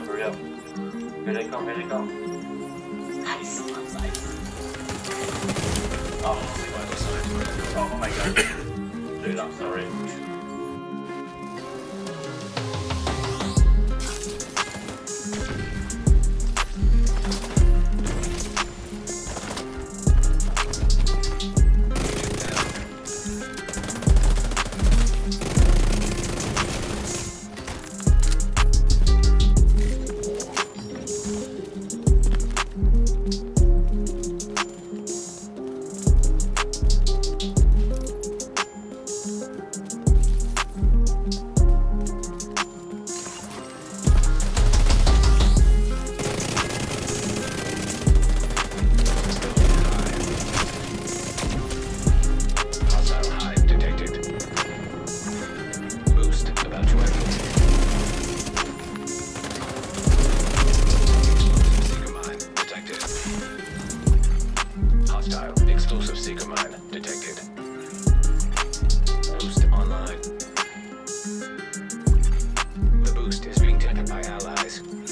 hurry up. Here they come, here they come. Nice. Nice. Oh my god. Dude, I'm sorry. Explosive seeker mine detected. Boost online. The boost is being taken by allies.